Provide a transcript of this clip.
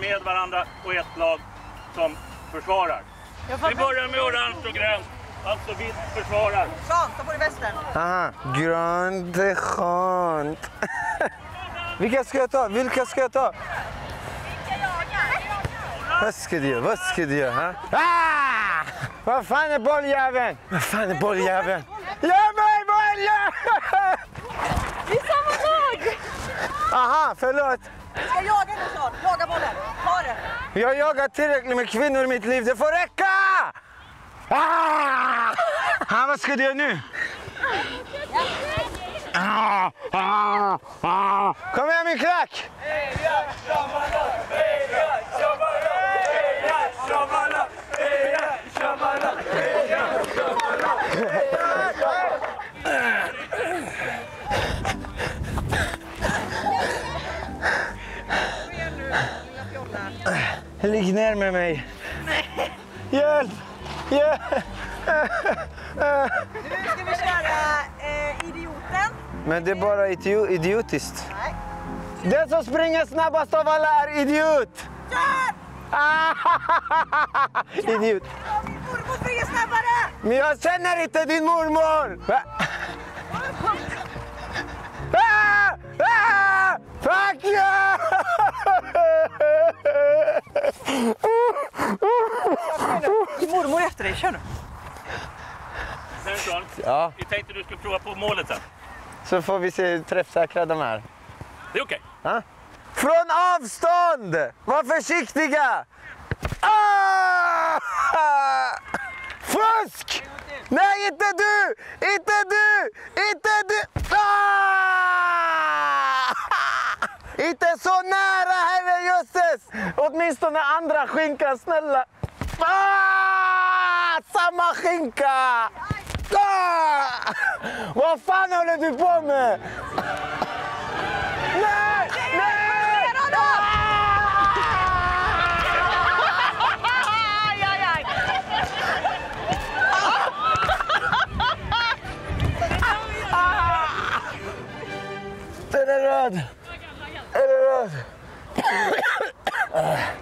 med varandra och ett lag som försvarar. Vi börjar med orange och grönt. Alltså vitt försvarar. Skönt, ta på dig västen. Aha, grönt är skönt. Vilka ska jag ta? Vad ska du göra? Ah! Vad fan är bolljäveln? Ge mig bollen! Vi är samma lag! Aha, förlåt. Vi ska jaga nu snart. Jaga bollen. Ta det. Jag har jagat tillräckligt med kvinnor i mitt liv. Det får räcka! Ah! Vad ska du göra nu? Kom igen min klack! Ligg ner med mig. Hjälp! Nu ska vi köra idioten. Men det är bara idiotiskt. Nej. Den som springer snabbast av alla är idiot! Kör! Idiot. Min mormor springer snabbare! Men jag känner inte din mormor! Fuck you! Din mormor är efter dig, kör nu. Svensson, Ja, vi tänkte du skulle prova på målet sen. så får vi se hur träffsäkra de är. Det är okej. Ha? Från avstånd! Var försiktiga! Ah! Fusk! Nej, inte du! Ah! Inte så nära, herrejösses! Åtminstone andra skinka, snälla. Ah! Samma skinka! Ah! Vad fan håller du på med? Nej! Är det röd?